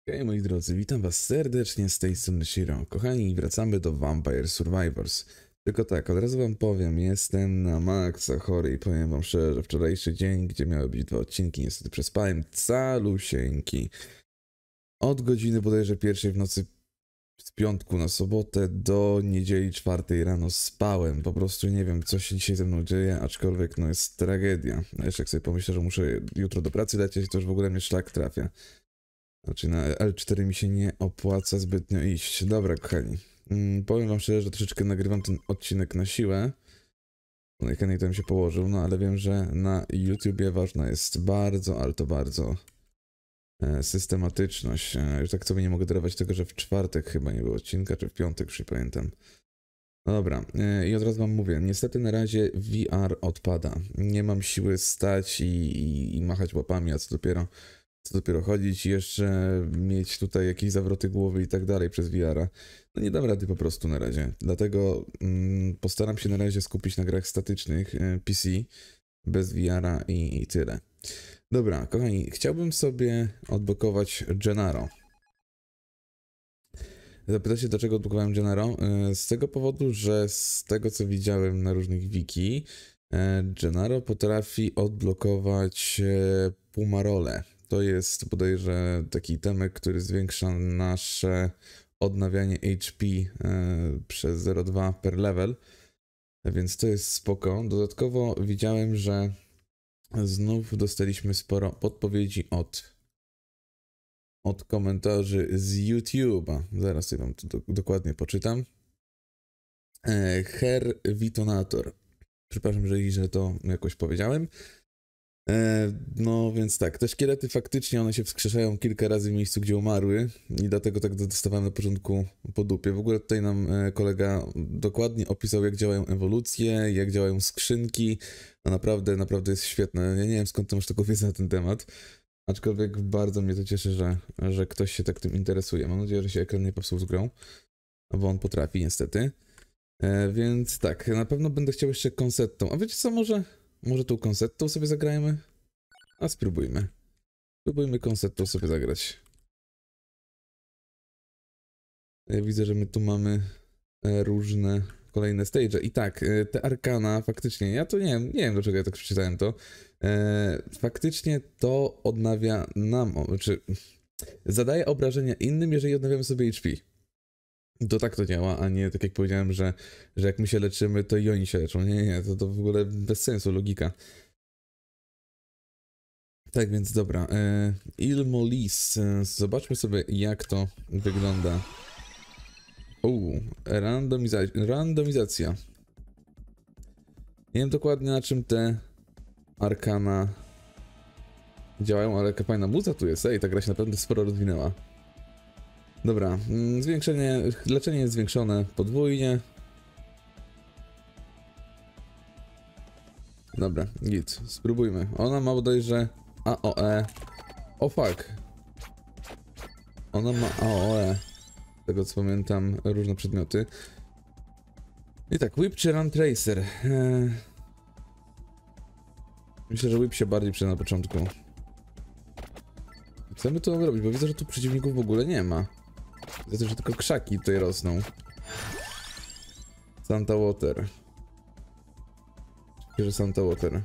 Hej moi drodzy, witam was serdecznie z tej strony Shiro. Kochani, wracamy do Vampire Survivors. Tylko tak, od razu wam powiem, jestem na maksa chory i powiem wam szczerze, że wczorajszy dzień, gdzie miały być 2 odcinki, niestety przespałem calusieńki. Od godziny bodajże pierwszej w nocy z piątku na sobotę do niedzieli 4 rano spałem. Po prostu nie wiem, co się dzisiaj ze mną dzieje, aczkolwiek no jest tragedia. A jeszcze jak sobie pomyślę, że muszę jutro do pracy lecieć, to już w ogóle mnie szlak trafia. Znaczy na L4 mi się nie opłaca zbytnio iść. Dobra, kochani. Powiem wam szczerze, że troszeczkę nagrywam ten odcinek na siłę. Najchętniej tam się położył, no ale wiem, że na YouTubie ważna jest bardzo, ale to bardzo systematyczność. Już tak sobie nie mogę darować tego, że w czwartek chyba nie było odcinka, czy w piątek, już nie pamiętam. No dobra, i od razu wam mówię, niestety na razie VR odpada. Nie mam siły stać i machać łapami, a co dopiero chodzić i jeszcze mieć tutaj jakieś zawroty głowy i tak dalej przez VR-a. No nie dam rady po prostu na razie. Dlatego postaram się na razie skupić na grach statycznych PC bez VR-a i tyle. Dobra, kochani, chciałbym sobie odblokować Gennaro. Zapytacie, dlaczego odblokowałem Gennaro? Z tego powodu, że z tego co widziałem na różnych wiki, Gennaro potrafi odblokować Pumarole. To jest bodajże taki itemek, który zwiększa nasze odnawianie HP przez 0,2 per level, więc to jest spoko. Dodatkowo widziałem, że znów dostaliśmy sporo podpowiedzi od komentarzy z YouTube'a. Zaraz sobie wam to dokładnie poczytam. Herr Witonator. Przepraszam, że źle to jakoś powiedziałem. No więc tak, te szkielety faktycznie one się wskrzeszają kilka razy w miejscu, gdzie umarły i dlatego tak dostawałem na początku po dupie. W ogóle tutaj nam kolega dokładnie opisał, jak działają ewolucje, jak działają skrzynki. No naprawdę jest świetne. Ja nie wiem, skąd ty masz taką wiedzę na ten temat, aczkolwiek bardzo mnie to cieszy, że ktoś się tak tym interesuje. Mam nadzieję, że się ekran nie popsuł z grą, bo on potrafi niestety. Więc tak, na pewno będę chciał jeszcze konsettą. A wiecie co, może tą konsettą sobie zagrajmy? A spróbujmy. Spróbujmy konsettą sobie zagrać. Ja widzę, że my tu mamy różne kolejne stage. I tak, te arkana faktycznie, ja to nie wiem dlaczego ja tak przeczytałem to. Faktycznie to odnawia nam, czy zadaje obrażenia innym, jeżeli odnawiamy sobie HP. To tak to działa, a nie tak jak powiedziałem, że jak my się leczymy, to i oni się leczą. Nie, to w ogóle bez sensu, logika. Tak więc dobra, Ilmolis, zobaczmy sobie jak to wygląda. Randomizacja. Nie wiem dokładnie na czym te arkana działają, ale jaka fajna muza tu jest, ta gra się naprawdę sporo rozwinęła. Dobra, leczenie jest zwiększone podwójnie. Dobra, git, spróbujmy. Ona ma bodajże AOE. O fuck. Ona ma AOE. Z tego co pamiętam, różne przedmioty. I tak, Whip czy Run Tracer? Myślę, że Whip się bardziej przyda na początku. Co my tu mamy robić? Bo widzę, że tu przeciwników w ogóle nie ma. Widzę, że tylko krzaki tutaj rosną. Santa Water. Bierze Santa Water.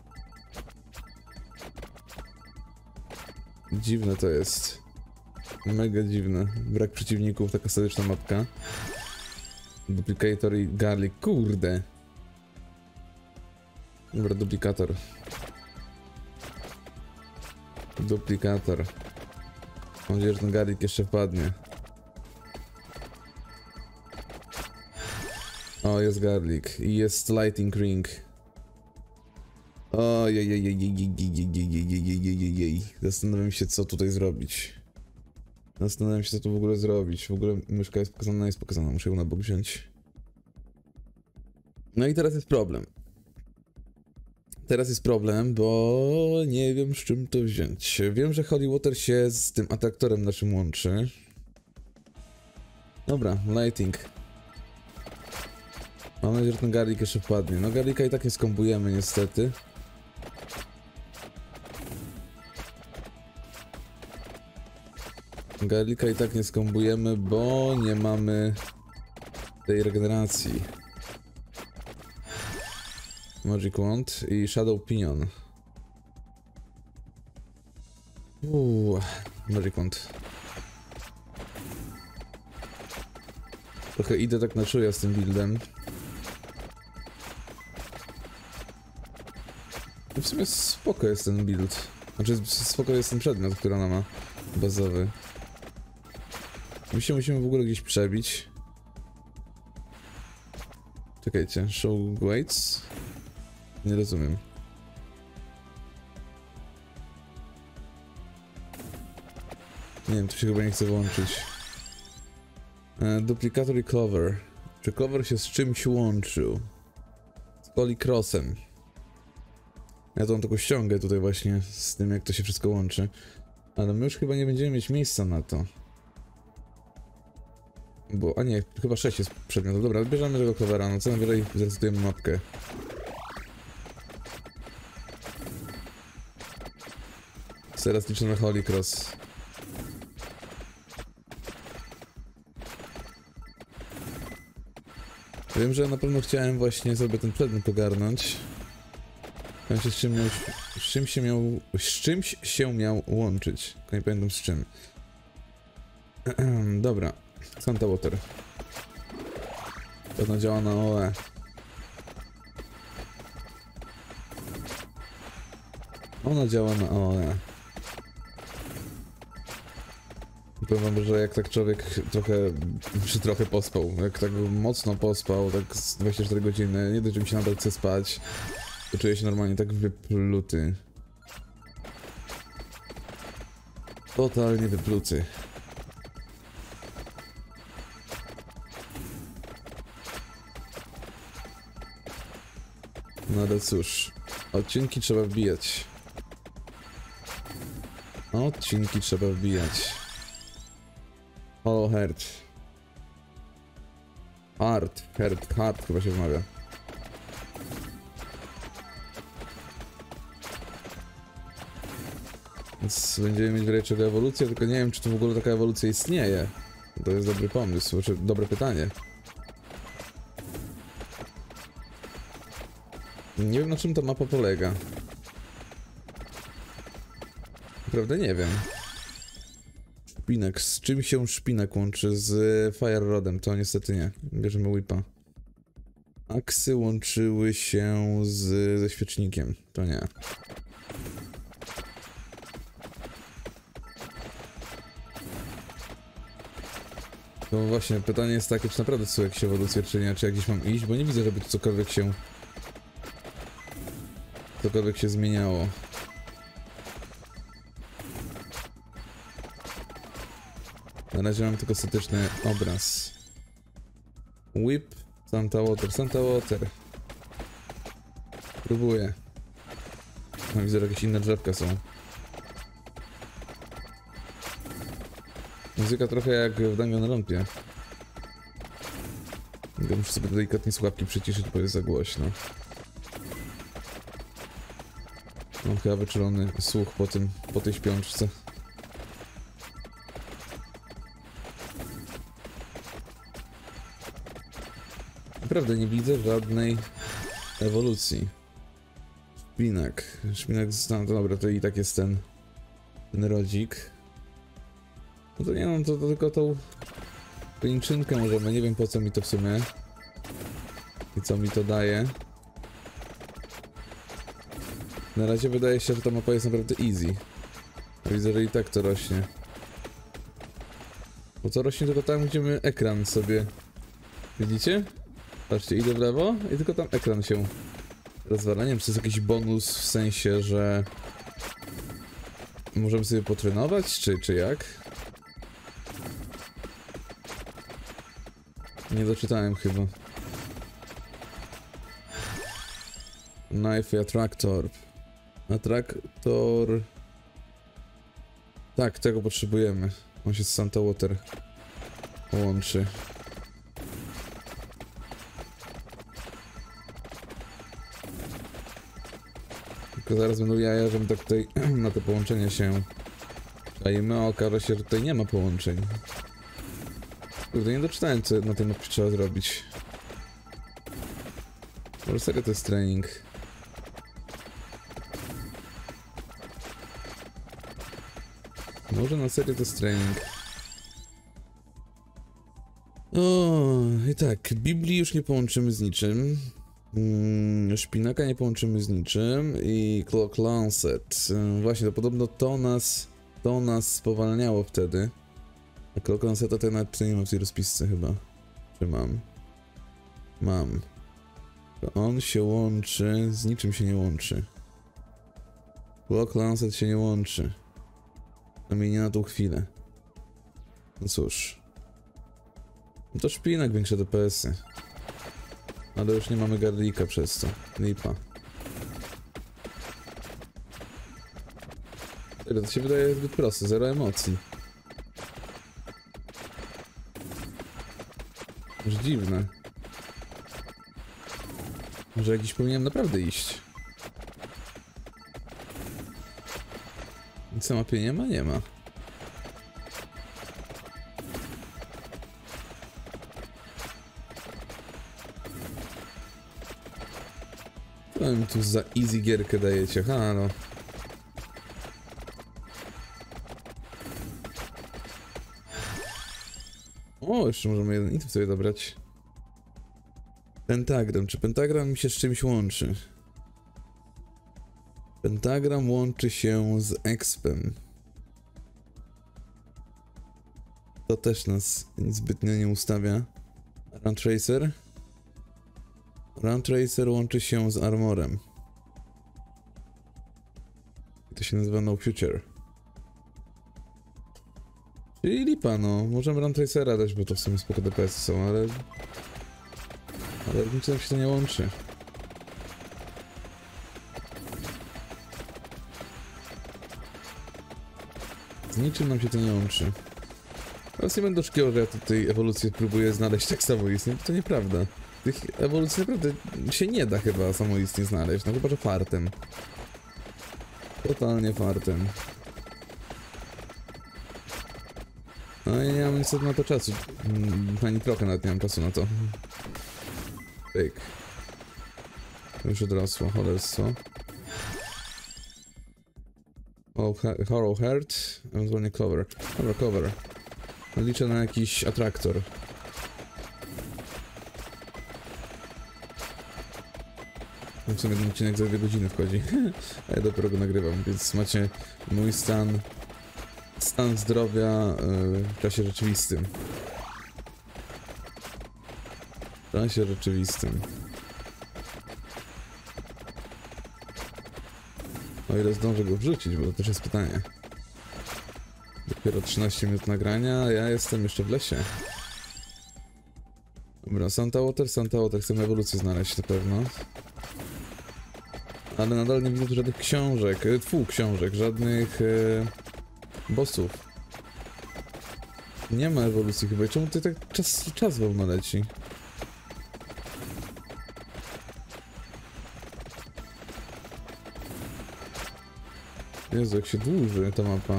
Dziwne to jest. Mega dziwne. Brak przeciwników, taka statyczna mapka. Duplicator i Garlic. Kurde. Dobra, duplikator. Duplikator. Mam nadzieję, że ten Garlic jeszcze wpadnie. O, jest Garlic. I jest Lighting Ring. Ojej. Zastanawiam się, co tutaj zrobić. Zastanawiam się, co tu w ogóle zrobić. W ogóle myszka jest pokazana. Muszę ją na bok wziąć. No i teraz jest problem. Bo nie wiem, z czym to wziąć. Wiem, że Holy Water się z tym atraktorem naszym łączy. Dobra, lighting. Mam nadzieję, że ten Garlic jeszcze wpadnie. No Garlika i tak nie skombujemy niestety. Garlika i tak nie skombujemy, bo nie mamy tej regeneracji. Magic Wand i Shadow Pinion. Magic Wand. Trochę idę tak na czuja z tym buildem. W sumie spoko jest ten build. Znaczy spoko jest ten przedmiot, który ona ma. Bazowy. My się musimy w ogóle gdzieś przebić. Czekajcie, show weights? Nie rozumiem. Nie wiem, tu się chyba nie chce włączyć. Duplikator i Clover. Czy Clover się z czymś łączył? Z Polycrossem. Ja to mam taką ściągę tutaj właśnie z tym, jak to się wszystko łączy. Ale my już chyba nie będziemy mieć miejsca na to. Bo, a nie, chyba 6 jest przedmiotów. Dobra, bierzemy tego Clovera, no co najwyżej zresetujemy mapkę. Teraz liczę na Holy Cross. Wiem, że na pewno chciałem właśnie sobie ten przedmiot ogarnąć. Wiem się z czymś się miał łączyć. Tylko nie pamiętam z czym. Dobra. Santa Water. Pewno działa na OE. Ona działa na OE. Powiem wam, że jak tak człowiek trochę pospał, jak tak mocno pospał, tak z 24 godziny, nie dość, że mi się nadal chce spać, to czuję się normalnie tak wypluty. Totalnie wypluty. No ale cóż, odcinki trzeba wbijać. Odcinki trzeba wbijać. Hollow Heart. Heart chyba się wymawia. Więc będziemy mieć wreszcie ewolucję, tylko nie wiem, czy tu w ogóle taka ewolucja istnieje. To jest dobry pomysł, znaczy dobre pytanie. Nie wiem, na czym ta mapa polega. Naprawdę nie wiem. Szpinak. Z czym się szpinak łączy? Z Fire Rodem? To niestety nie. Bierzemy whipa. Aksy łączyły się ze świecznikiem. To nie. To właśnie, pytanie jest takie, czy naprawdę są jakieś ewolucje, czy nie, czy jak gdzieś mam iść, bo nie widzę, żeby cokolwiek się zmieniało. Na razie mam tylko statyczny obraz. Whip, Santa Water. Próbuję. No, widzę, że jakieś inne drzewka są. Muzyka trochę jak w Danganronpie. Muszę sobie delikatnie słuchawki przyciszyć, bo jest za głośno. Mam chyba wyczulony słuch po tej śpiączce. Naprawdę nie widzę żadnej ewolucji. Szpinak, no dobra, to i tak jest ten rodzik. No to nie no, to tylko tą kończynkę możemy, nie wiem po co mi to w sumie. I co mi to daje. Na razie wydaje się, że ta mapa jest naprawdę easy. Widzę, że i tak to rośnie. Bo to rośnie tylko tam, gdzie my ekran sobie... Widzicie? Patrzcie, idę w lewo i tylko tam ekran się rozwala. Nie wiem, czy to jest jakiś bonus w sensie, że... Możemy sobie potrenować, czy jak? Nie doczytałem chyba. Knife i Attractor. Attractor... Tak, tego potrzebujemy. On się z Santa Water łączy. Tylko zaraz będą jaja, żebym tak tutaj na to połączenie się A okaże się, że tutaj nie ma połączeń. Kurde, nie doczytałem, co na tej mapie trzeba zrobić. Może serio to jest trening. Może na serio to jest trening. O, i tak, Biblii już nie połączymy z niczym. Szpinaka nie połączymy z niczym. I Clock Lancet. Właśnie, to podobno to nas spowalniało wtedy. A Clock Lanceta to nawet nie mam w tej rozpisce chyba. Czy mam? Mam. To on się łączy, z niczym się nie łączy. Clock Lancet się nie łączy. Przynajmniej nie na tą chwilę. No cóż. No to szpinak, większe DPS-y. Ale już nie mamy garlika przez to. Lipa. To się wydaje zbyt proste, zero emocji. Już dziwne. Może jakiś powinienem naprawdę iść. Co mapie nie ma? Nie ma. Co mi tu za easy gierkę dajecie? Halo. O, jeszcze możemy jeden item sobie dobrać. Pentagram. Czy pentagram mi się z czymś łączy? Pentagram łączy się z expem. To też nas zbytnio nie ustawia. Run Tracer. Run Tracer łączy się z armorem. To się nazywa No Future. Czyli lipa, no. Możemy Run Tracera dać, bo to w sumie spoko DPS są, ale... Ale niczym się to nie łączy. Z niczym nam się to nie łączy. Teraz nie będę oszukiwał, że ja tutaj ewolucję próbuję znaleźć tak samoistnie, bo to nieprawda. Tych ewolucji naprawdę się nie da chyba samoistnie znaleźć, no chyba że fartem. Totalnie fartem. No i nie mam niestety na to czasu. Ani trochę nawet nie mam czasu na to. Pyk. Już odrosło, cholerstwo. O, Horror Heart, ewentualnie Cover. Dobra, Cover. Liczę na jakiś atraktor. W sumie ten odcinek za 2 godziny wchodzi. A ja dopiero go nagrywam, więc macie mój stan zdrowia w czasie rzeczywistym. W czasie rzeczywistym. O ile zdążę go wrzucić, bo to też jest pytanie. Dopiero 13 minut nagrania, a ja jestem jeszcze w lesie. Dobra, Santa Water, chcemy ewolucję znaleźć na pewno. Ale nadal nie widzę tu żadnych książek, książek, żadnych bossów. Nie ma ewolucji chyba. Czemu tutaj tak czas wolno leci? Jezu, jak się dłuży ta mapa.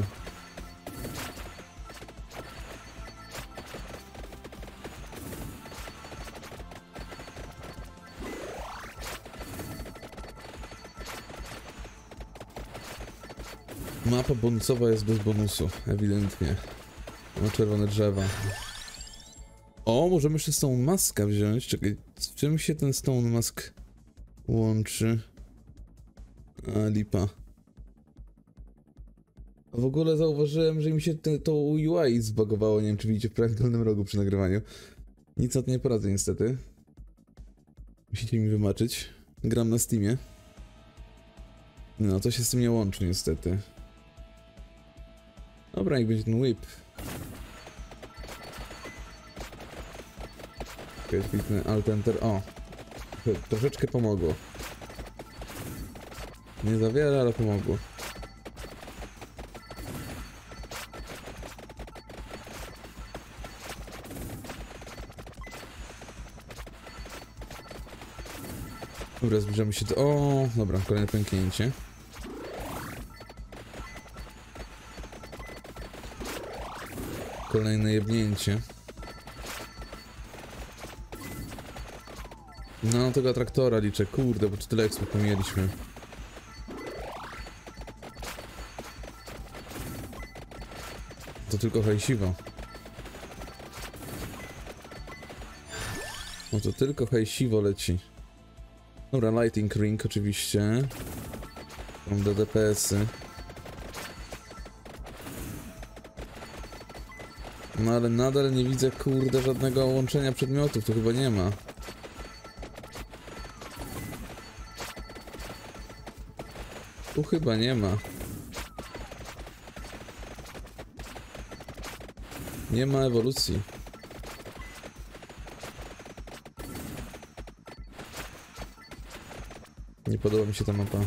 Mapa bonusowa jest bez bonusu, ewidentnie. Ma czerwone drzewa. O, możemy jeszcze Stone Maska wziąć. Czekaj, z czym się ten Stone Mask łączy? A, lipa. A w ogóle zauważyłem, że mi się to UI zbagowało. Nie wiem, czy widzicie w prawym dolnym rogu przy nagrywaniu. Nic na to nie poradzę niestety. Musicie mi wybaczyć. Gram na Steamie. No, to się z tym nie łączy niestety. Dobra, jak będzie ten whip. Okej, kliknę Alt Enter. O! Troszeczkę pomogło. Nie za wiele, ale pomogło. Dobra, zbliżamy się do... O, dobra, kolejne pęknięcie. kolejne jebnięcie. No, tego traktora liczę, kurde, bo tyle ekspów mieliśmy. To tylko hajsiwo. No to tylko hajsiwo leci. Dobra, Lighting Ring oczywiście. Mam DPS-y. No ale nadal nie widzę, kurde, żadnego łączenia przedmiotów, to chyba nie ma. Tu chyba nie ma. Nie ma ewolucji. Nie podoba mi się ta mapa.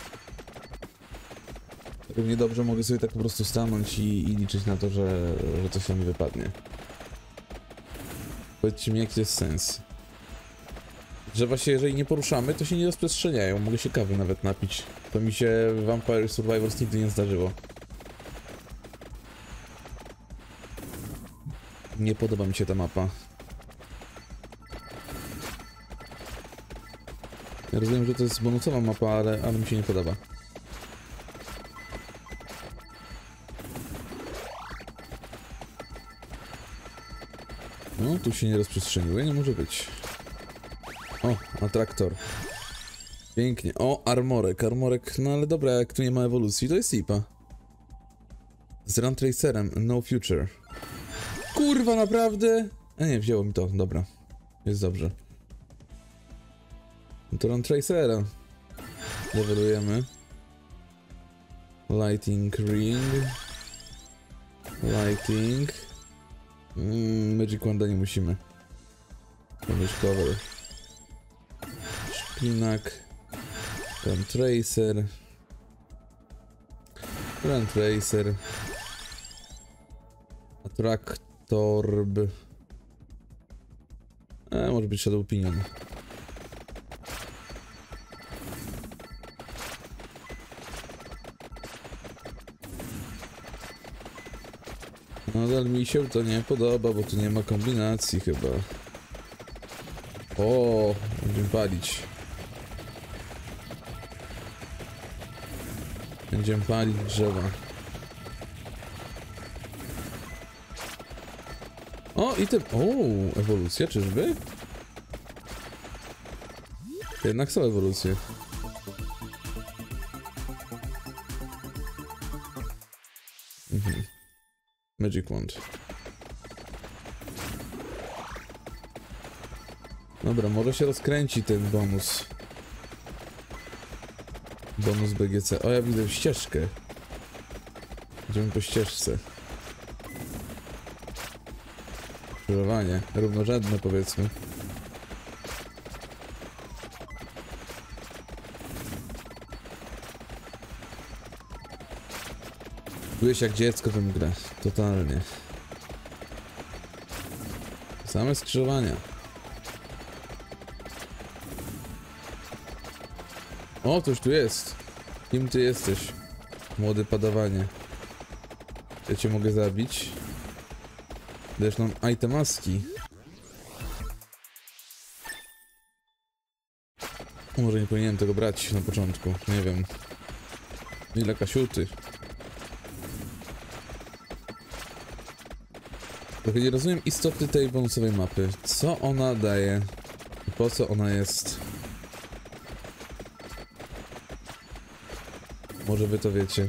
Równie dobrze mogę sobie tak po prostu stanąć i liczyć na to, że coś tam mi wypadnie. Powiedzcie mi, jaki jest sens. Drzewa się, jeżeli nie poruszamy, to się nie rozprzestrzeniają. Mogę się kawy nawet napić. To mi się w Vampire Survivors nigdy nie zdarzyło. Nie podoba mi się ta mapa. Ja rozumiem, że to jest bonusowa mapa, ale mi się nie podoba. No, tu się nie rozprzestrzeniły, nie może być. O, atraktor. Pięknie. O, armorek, no ale dobra, jak tu nie ma ewolucji, to jest lipa. Z Run Tracerem, no future. Kurwa, naprawdę? A nie, wzięło mi to, dobra. Jest dobrze. No to Run Tracera. Levelujemy. Lighting Ring. Lighting. Magic Wanda nie musimy. Damage Cover. Szpinak. Run Tracer. Run Tracer. Attractorb. Może być Shadow Pinion. Nadal mi się to nie podoba, bo tu nie ma kombinacji chyba. O, będziemy palić. Będziemy palić drzewa. O, i te... O, ewolucja, czyżby? To jednak są ewolucje. Magic Wand. Dobra, może się rozkręci ten bonus. Bonus BGC. O, ja widzę ścieżkę. Idziemy po ścieżce. Krzyżowanie. Równorzędne, powiedzmy. Czuję się jak dziecko w tę grę. Totalnie. Same skrzyżowania. O, coś tu jest. Kim ty jesteś? Młody padawanie. Ja cię mogę zabić. Dajesz nam itemaski. Może nie powinienem tego brać na początku. Nie wiem. Ile kasiuty. Trochę nie rozumiem istoty tej bonusowej mapy. Co ona daje? I po co ona jest? Może wy to wiecie.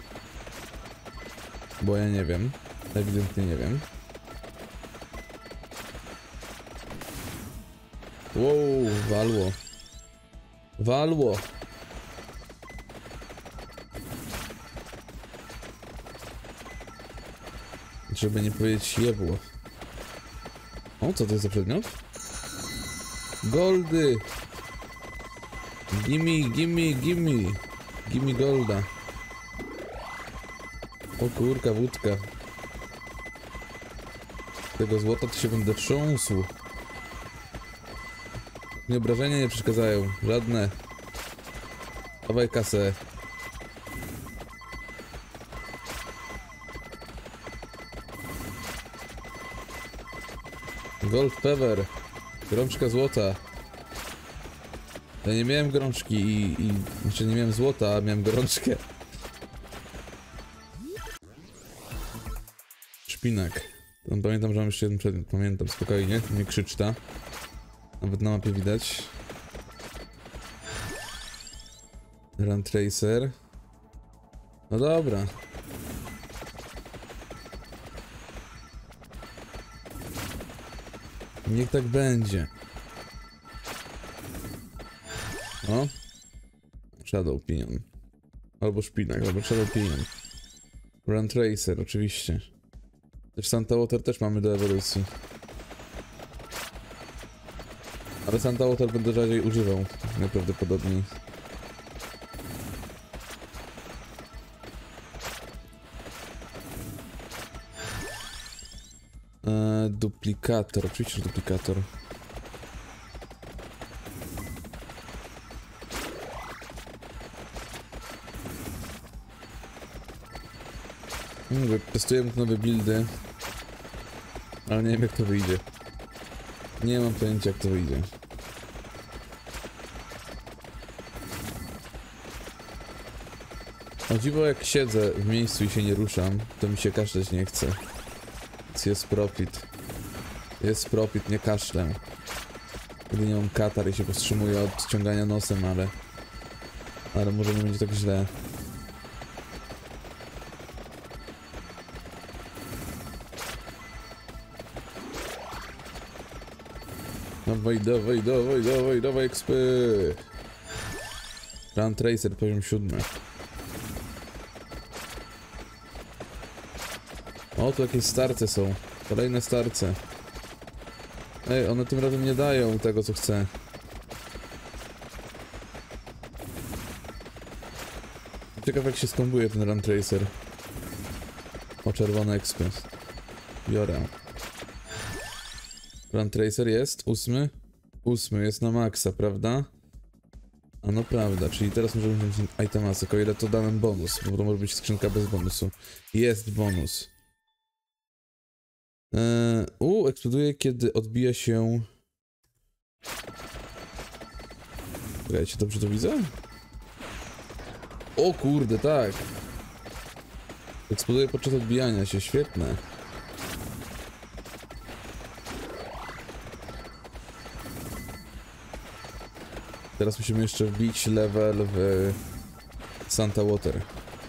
Bo ja nie wiem. Ewidentnie nie wiem. Wow, walło. Walło. Żeby nie powiedzieć jebło. O, co to jest za przedmiot? Goldy! Gimme, gimme, gimme! Gimme golda. O kurka, wódka. Tego złota to się będę trząsł. Nie, obrażenia nie przeszkadzają. Żadne. Dawaj kasę. Gold Feather. Gorączka złota. Ja nie miałem gorączki znaczy nie miałem złota, a miałem gorączkę. Szpinak. Tam pamiętam, że mam jeszcze jeden przedmiot. Pamiętam, spokojnie. Nie krzycz ta. Nawet na mapie widać. Run Tracer. No dobra. Niech tak będzie. O. Shadow Pinion. Albo szpinak, albo Shadow Pinion. Run Tracer, oczywiście. Też Santa Water też mamy do ewolucji. Ale Santa Water będę rzadziej używał. Najprawdopodobniej. Duplikator, oczywiście, że duplikator. Testujemy nowe buildy. Ale nie wiem jak to wyjdzie. Nie mam pojęcia jak to wyjdzie. O dziwo jak siedzę w miejscu i się nie ruszam, to mi się kaszleć nie chce. Więc jest profit. Jest profit, nie kaszlę. Kiedy nie mam katar i się powstrzymuję od ciągania nosem, ale może nie będzie tak źle. Dawaj, dawaj, dawaj, dawaj, dawaj, expy. Run Tracer, poziom 7. O, tu jakieś starce są. Kolejne starce. Ej, one tym razem nie dają tego, co chcę. Ciekaw jak się skombuje ten Run Tracer. O, czerwony expy. Biorę. Run Tracer jest? 8? 8 jest na maksa, prawda? A no prawda, czyli teraz możemy wziąć itemasek, o ile to da nam bonus, bo to może być skrzynka bez bonusu. Jest bonus. Eksploduje, kiedy odbija się... Czekajcie, dobrze to widzę? O kurde, tak! Eksploduje podczas odbijania się, świetne. Teraz musimy jeszcze wbić level w Santa Water.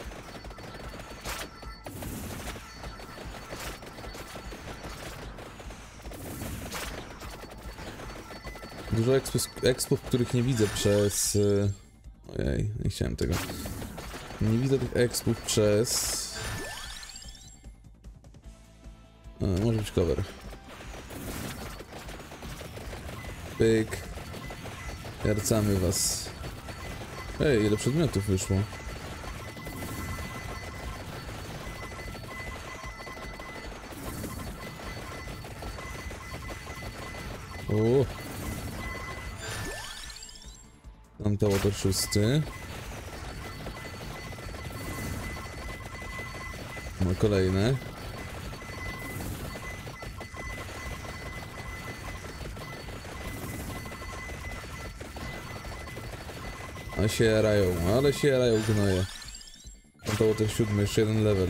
Dużo expów, których nie widzę przez... Ojej, nie chciałem tego. Nie widzę tych expów przez... może być cover. Pyk. Jarcamy was. Ej, ile przedmiotów wyszło. O. Tam to oto 6. No kolejne. Ale się jarają gnoje. Tam to ten 7, jeszcze jeden level.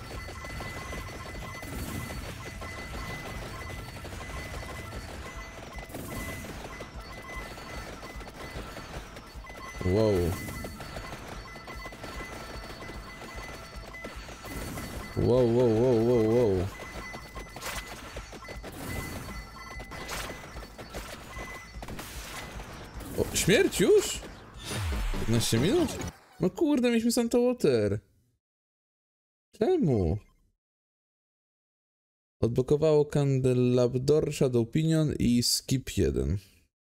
Wow. Wow, wow, wow, wow, wow. O, śmierć już? 15 minut? No kurde, mieliśmy Santa Water. Czemu? Odblokowało Candelabdor, Shadow Pinion i Skip 1.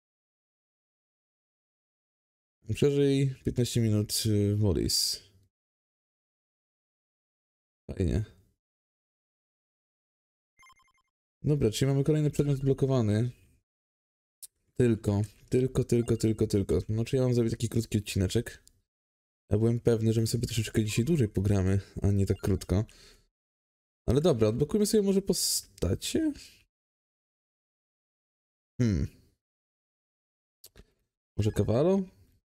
Przeżyj 15 minut Mollis. Fajnie. Dobra, czyli mamy kolejny przedmiot zblokowany. Tylko. Znaczy ja mam zrobić taki krótki odcineczek. Ja byłem pewny, że my sobie troszeczkę dzisiaj dłużej pogramy, a nie tak krótko. Ale dobra, odblokujmy sobie może postacie? Hmm. Może Cavallo?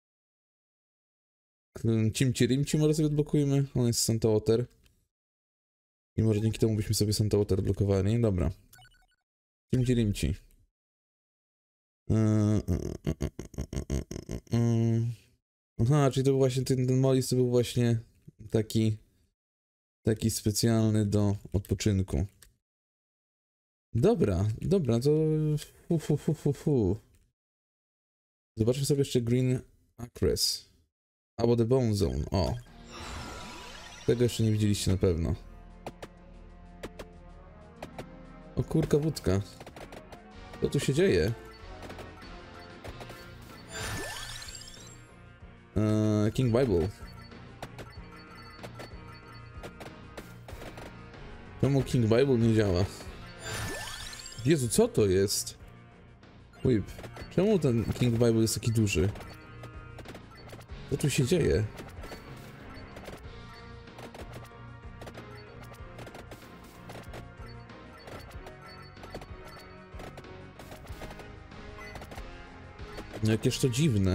Cimci Rimci może sobie odblokujmy. On jest Santa Water. I może dzięki temu byśmy sobie Santa Water blokowali. Dobra. Cimci Rimci. Aha, czyli to był właśnie ten Molis to był właśnie taki specjalny do odpoczynku. Dobra, to zobaczmy sobie jeszcze Green Acres. Albo The Bone Zone, o. Tego jeszcze nie widzieliście na pewno. O kurka wódka. Co tu się dzieje? King Bible. Czemu King Bible nie działa? Jezu, co to jest? Whip. Czemu ten King Bible jest taki duży? Co tu się dzieje? No jakież to dziwne.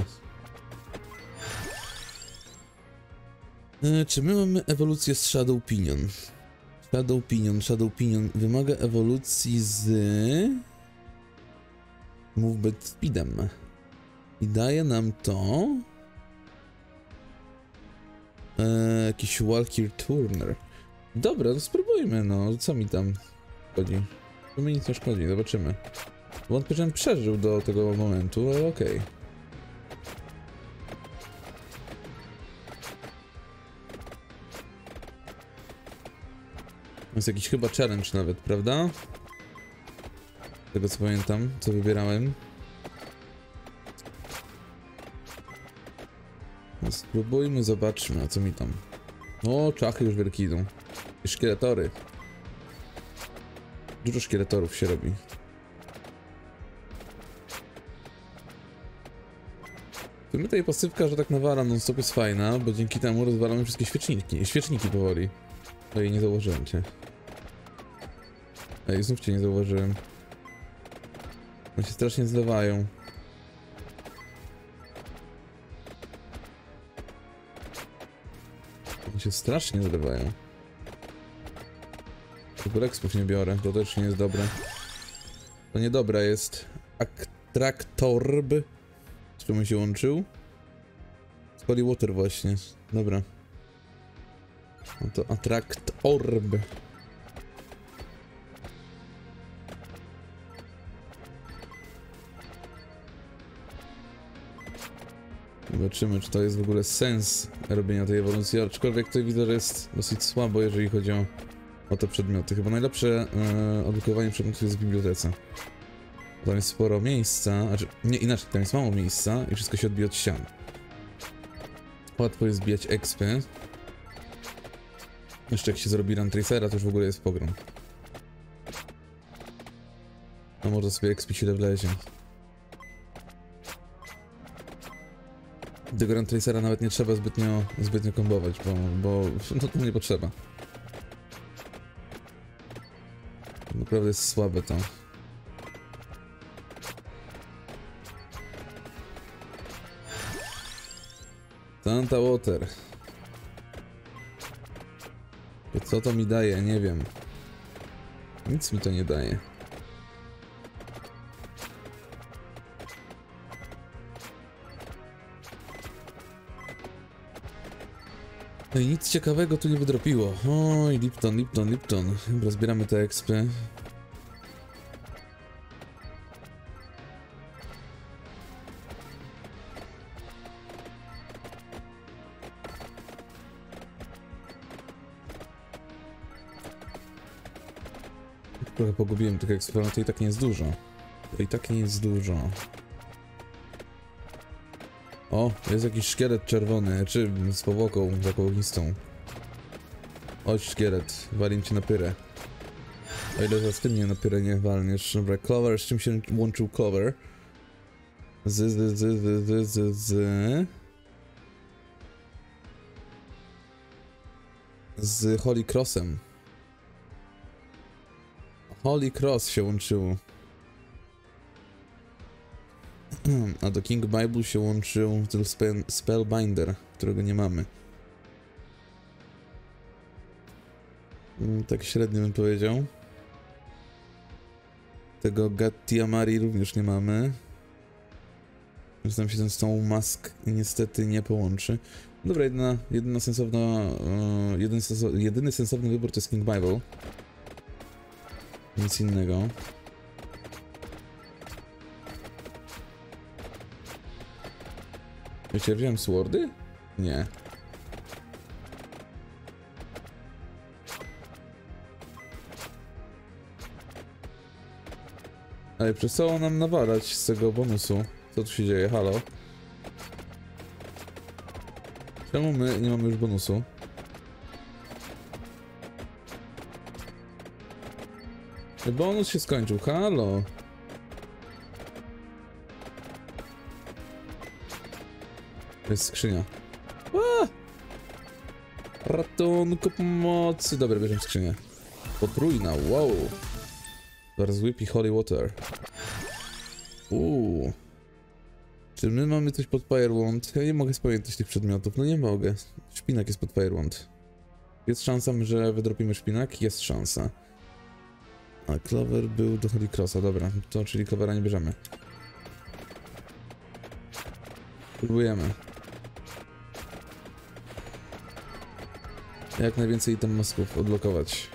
Czy my mamy ewolucję z Shadow Pinion? Shadow Pinion wymaga ewolucji z Movement Speedem. I daje nam to jakiś Walkir Turner. Dobra, no spróbujmy, no. Co mi tam szkodzi? To mi nic nie szkodzi, zobaczymy. Wątpię, że on przeżył do tego momentu, ale okej. Jest jakiś chyba challenge nawet, prawda? Z tego co pamiętam, co wybierałem. No, spróbujmy, zobaczmy, a co mi tam. O, czachy już wielkie idą. I szkieletory. Dużo szkieletorów się robi. W sumie ta pasywka, że tak nawala non-stop jest fajna, bo dzięki temu rozwalamy wszystkie świeczniki powoli. Ej, nie zauważyłem cię. Ej, znów cię nie zauważyłem. One się strasznie zlewają. One się strasznie zlewają. Tylko expów nie biorę, to też nie jest dobre. To niedobre jest. Attractorb. Z czym się łączył? Z Holy Water właśnie. Dobra. No to Attract Orb. Zobaczymy, czy to jest w ogóle sens robienia tej ewolucji, aczkolwiek to widzę, że jest dosyć słabo, jeżeli chodzi o te przedmioty. Chyba najlepsze odblokowanie przedmiotów jest w bibliotece. Tam jest sporo miejsca, znaczy nie inaczej, tam jest mało miejsca i wszystko się odbija od ścian. Łatwo jest zbijać expy. Jeszcze jak się zrobi Run Tracera, to już w ogóle jest pogrom. No może sobie expić ile wlezie. Tego Run Tracera nawet nie trzeba zbytnio kombować, bo no to nie potrzeba. Naprawdę jest słabe to. Santa Water. To co to mi daje? Nie wiem. Nic mi to nie daje. No i nic ciekawego tu nie wydropiło. Oj, Lipton. Dobra, zbieramy te expy. Trochę pogubiłem tych expów, ale to i tak nie jest dużo. O, jest jakiś szkielet czerwony, czy z powłoką zakołowistą. Chodź szkielet, walim cię na pyrę. O ile za z tym nie na pyrę nie walniesz. Dobra, Clover, z czym się łączył Clover? Z Holy Crossem. Holy Cross się łączyło. A do King Bible się łączył ten Spellbinder, którego nie mamy. Tak średnio bym powiedział. Tego Gattiamari również nie mamy. Więc nam się ten Stone Mask niestety nie połączy. Dobra, jedyny sensowny wybór to jest King Bible. Nic innego. Wiecie, ja wziąłem swordy? Nie. Ale przestało nam nawalać z tego bonusu. Co tu się dzieje? Halo? Czemu my nie mamy już bonusu? Bonus się skończył. Halo? To jest skrzynia. A! Ratunku, pomocy. Dobra, bierzemy skrzynię. Potrójna, wow. Zaraz Whippy Holy Water. Czy my mamy coś pod Fire Wand? Ja nie mogę spamiętać tych przedmiotów. No nie mogę. Szpinak jest pod Fire Wand. Jest szansa, że wydropimy szpinak? Jest szansa. A Clover był do Holy Crossa, dobra. To czyli Clovera nie bierzemy. Próbujemy. Jak najwięcej tam masków odblokować.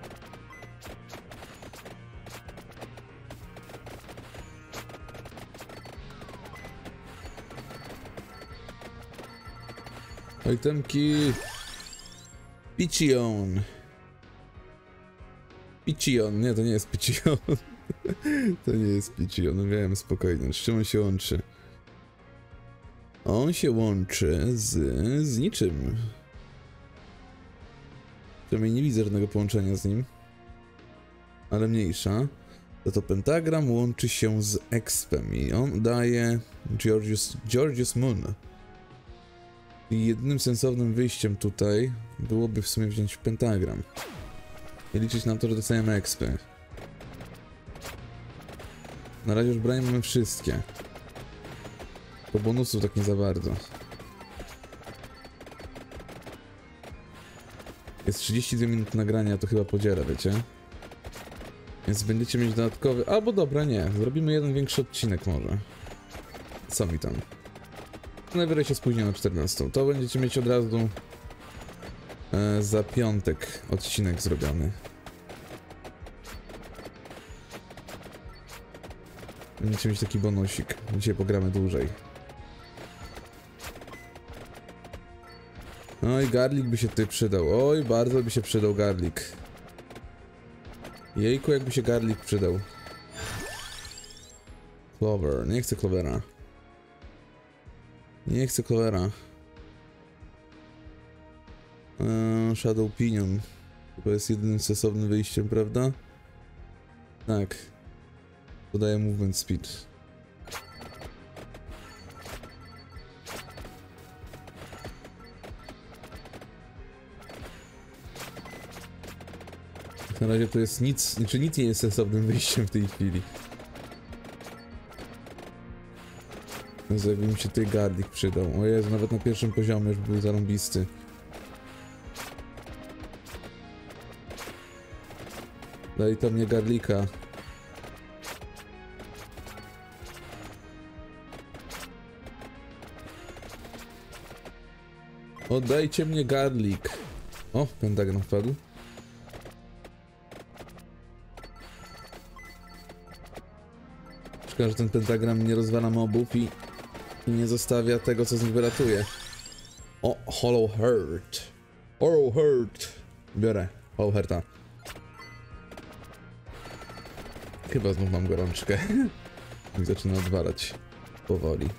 Itemki. Picion. Picion. Nie, to nie jest Picion. To nie jest Picion. Wiem, spokojnie. Z czym on się łączy? On się łączy z niczym. Przynajmniej nie widzę żadnego połączenia z nim. Ale mniejsza. To pentagram łączy się z Expem i on daje Georgius Moon. I jedynym sensownym wyjściem tutaj byłoby w sumie wziąć pentagram. I liczyć na to, że dostajemy expy. Na razie już branie mamy wszystkie. Po bonusu tak nie za bardzo. Jest 32 minuty nagrania, to chyba podziela, wiecie? Więc będziecie mieć dodatkowy... Albo dobra, nie. Zrobimy jeden większy odcinek może. Co mi tam? Najwyżej się spóźnię na 14. To będziecie mieć od razu za piątek odcinek zrobiony. Będziecie mieć taki bonusik. Dzisiaj pogramy dłużej. Oj, garlic by się tutaj przydał. Oj, bardzo by się przydał garlic. Jejku, jakby się garlic przydał. Clover. Nie chcę Clovera. Nie chcę Clovera. Shadow Pinion. To jest jedynym sensownym wyjściem, prawda? Tak. Dodaję movement speed. Na razie to jest nic, znaczy nic nie jest sensownym wyjściem w tej chwili. Więc jakby mi się tutaj garlic przydał. O Jezu, nawet na pierwszym poziomie już był zarąbisty. Daj to mnie garlika. Oddajcie mnie garlic. O, pentagram wpadł. Szkoda, że ten pentagram nie rozwala mobów i nie zostawia tego, co z nich wyratuje. O, Hollow Heart. Hollow Heart. Biorę Hollow Hearta. Chyba znów mam gorączkę. I zaczyna odwalać powoli.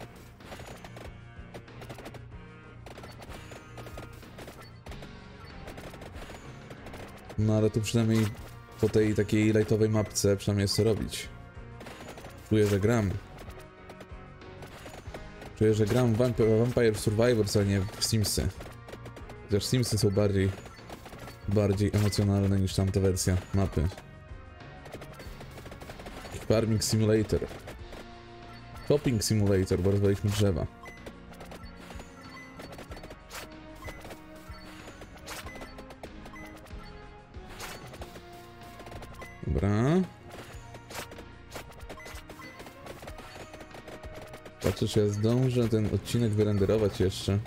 No ale tu przynajmniej po tej takiej lightowej mapce przynajmniej jest co robić. Czuję, że gram. Czuję, że gram w Vampire Survivors, a nie w Simsy. Chociaż Simsy są bardziej emocjonalne niż tamta wersja mapy. Farming Simulator. Shopping Simulator, bo rozwaliśmy drzewa. Dobra. Patrzę, czy ja zdążę ten odcinek wyrenderować jeszcze.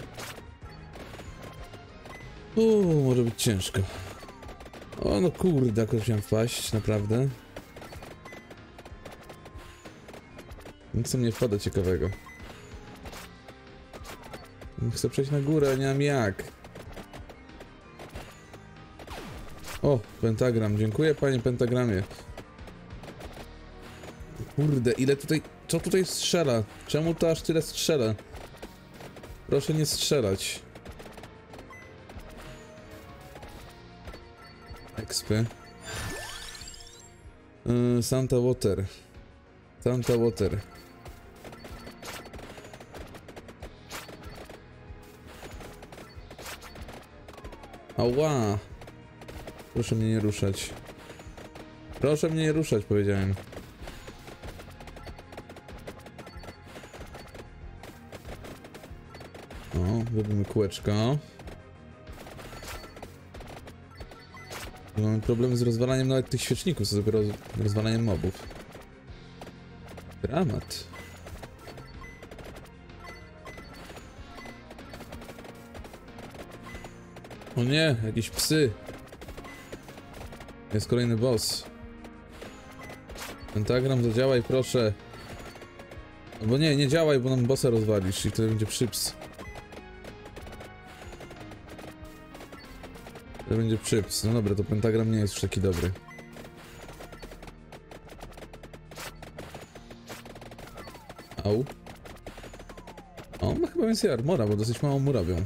Może być ciężko. O no kurde, jak chciałem wpaść, naprawdę. Nic mnie wpada ciekawego. Chcę przejść na górę, nie mam jak. O, pentagram, dziękuję panie pentagramie. Kurde, ile tutaj... Co tutaj strzela? Czemu to aż tyle strzela? Proszę nie strzelać. Expy. Santa Water. Santa Water. Ała! Proszę mnie nie ruszać. Proszę mnie nie ruszać, powiedziałem. O, robimy kółeczko. Mamy problemy z rozwalaniem nawet tych świeczników, co dopiero rozwalaniem mobów. Dramat. O nie, jakieś psy. Jest kolejny boss. Pentagram, zadziałaj proszę. Albo nie, nie działaj, bo nam bossa rozwalisz i to będzie przyps. To będzie przyps. No dobra, to pentagram nie jest już taki dobry. Au. O, ma chyba więcej armora, bo dosyć mało mu robią.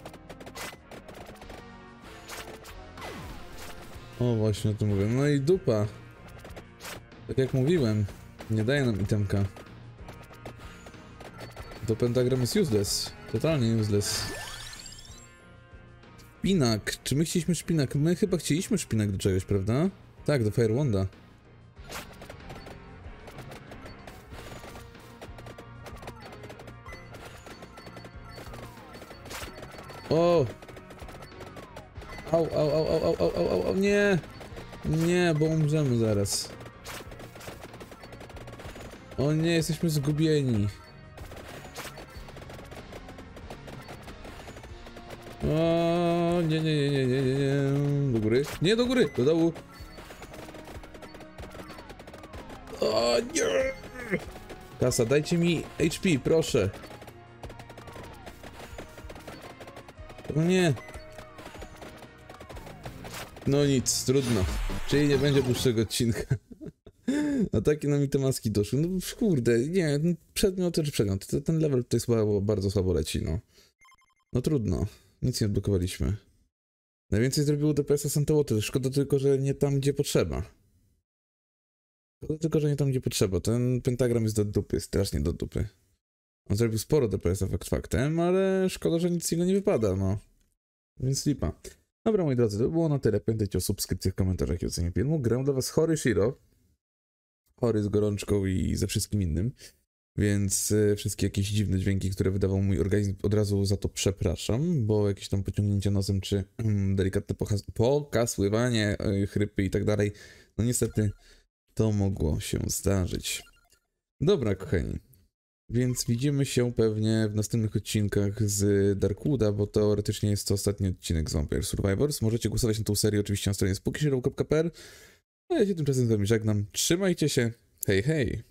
O, właśnie o tym mówię. No i dupa. Tak jak mówiłem, nie daje nam itemka. To pentagram jest useless. Totalnie useless. Szpinak. Czy my chcieliśmy szpinak? My chyba chcieliśmy szpinak do czegoś, prawda? Tak, do Fire Wanda. O! Au, au, au, au, au, au, au, au, nie! Nie, bo umrzemy zaraz. O nie, jesteśmy zgubieni. O nie, nie, nie, nie, nie, nie. Do góry? Nie, do góry! Do dołu! O nie! Kasa, dajcie mi HP, proszę. O nie! No nic, trudno. Czyli nie będzie dłuższego odcinka. A takie nam i te maski doszły. No kurde, nie, przedmiot czy przedmiot. Ten level tutaj bardzo słabo leci, no. No trudno. Nic nie odblokowaliśmy. Najwięcej zrobiło DPS-a Santa Water. Szkoda tylko, że nie tam, gdzie potrzeba. Szkoda tylko, że nie tam, gdzie potrzeba. Ten pentagram jest do dupy, strasznie do dupy. On zrobił sporo DPS-a fakt faktem, ale szkoda, że nic z niego nie wypada, no. Więc lipa. Dobra, moi drodzy, to było na tyle. Pamiętajcie o subskrypcjach, komentarzach i ocenie filmu. Gram dla was chory Shiro. Chory z gorączką i ze wszystkim innym. Więc wszystkie jakieś dziwne dźwięki, które wydawał mój organizm, od razu za to przepraszam, bo jakieś tam pociągnięcie nosem, czy delikatne pokasływanie, chrypy i tak dalej, no niestety to mogło się zdarzyć. Dobra, kochani. Więc widzimy się pewnie w następnych odcinkach z Darkwooda, bo teoretycznie jest to ostatni odcinek z Vampire Survivors. Możecie głosować na tą serię oczywiście na stronie spookyshiro.pl. A ja się tymczasem z wami żegnam. Trzymajcie się. Hej, hej!